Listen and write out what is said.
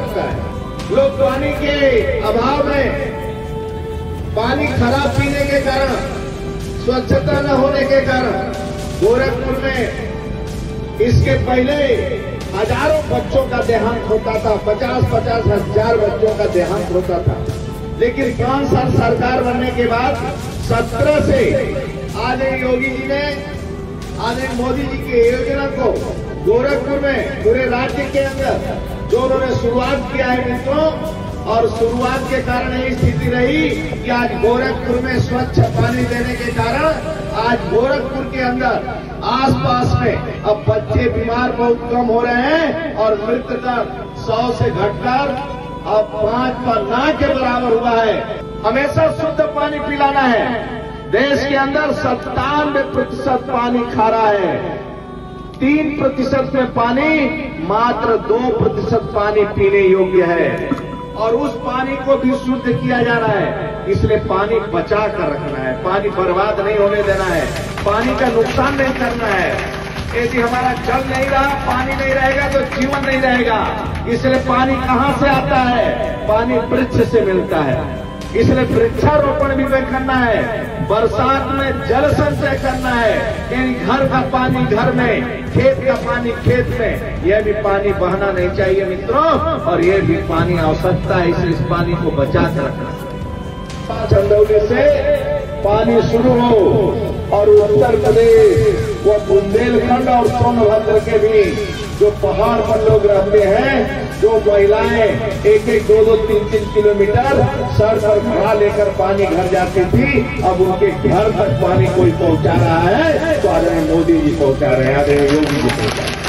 सकता है। लोग पानी के अभाव में, पानी खराब पीने के कारण, स्वच्छता न होने के कारण गोरखपुर में इसके पहले हजारों बच्चों का देहांत होता था, 50-50 हजार बच्चों का देहांत होता था। लेकिन 5 साल सरकार बनने के बाद 17 से आदरणीय योगी जी ने, आदरणीय मोदी जी की योजना को गोरखपुर में पूरे राज्य के अंदर जो उन्होंने शुरुआत किया है मित्रों, और शुरुआत के कारण यही स्थिति रही कि आज गोरखपुर में स्वच्छ पानी देने के कारण आज गोरखपुर के अंदर आसपास में अब बच्चे बीमार बहुत कम हो रहे हैं और मृत्यु दर 100 से घटकर अब 5 पर ना के बराबर हुआ है। हमेशा शुद्ध पानी पिलाना है। देश के अंदर 97% पानी खारा है, 3% में पानी, मात्र 2% पानी पीने योग्य है और उस पानी को भी शुद्ध किया जा रहा है। इसलिए पानी बचा कर रखना है, पानी बर्बाद नहीं होने देना है, पानी का नुकसान नहीं करना है। यदि हमारा जल नहीं रहा, पानी नहीं रहेगा तो जीवन नहीं रहेगा। इसलिए पानी कहाँ से आता है? पानी वृक्ष से मिलता है। इसलिए वृक्षारोपण भी करना है, बरसात में जल संचय करना है, यानी घर का पानी घर में, खेत का पानी खेत में, यह भी पानी बहना नहीं चाहिए मित्रों, और यह भी पानी आवश्यकता है, इसलिए इस पानी को बचा कर रखना। चंदौली से पानी शुरू हो और उत्तर प्रदेश व बुंदेलखंड और सोनभद्र के भी जो पहाड़ पर लोग रहते हैं, जो महिलाएं 1-1, 2-2, 3-3 किलोमीटर सर पर घड़ा लेकर पानी घर जाती थी, अब उनके घर तक पानी कोई पहुंचा रहा है तो आदरणीय मोदी जी पहुंचा रहे हैं, आदरणीय योगी जी पहुंचा रहे हैं।